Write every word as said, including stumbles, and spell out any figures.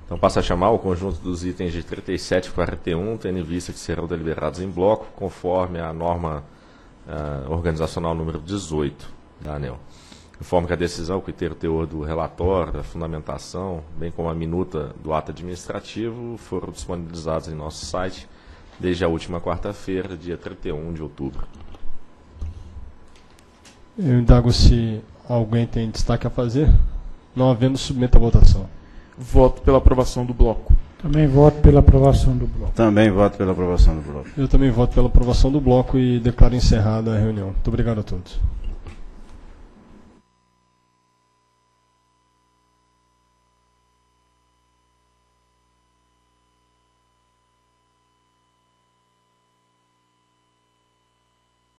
Então passa a chamar o conjunto dos itens de trinta e sete e quarenta e um, tendo em vista que serão deliberados em bloco, conforme a norma uh, organizacional número dezoito da ANEEL. Informo que a decisão, que ter o teor do relatório, da fundamentação, bem como a minuta do ato administrativo, foram disponibilizados em nosso site desde a última quarta-feira, dia trinta e um de outubro. Eu indago se alguém tem destaque a fazer. Não havendo, submeta a votação. Voto pela aprovação do bloco. Também voto pela aprovação do bloco. Também voto pela aprovação do bloco. Eu também voto pela aprovação do bloco e declaro encerrada a reunião. Muito obrigado a todos.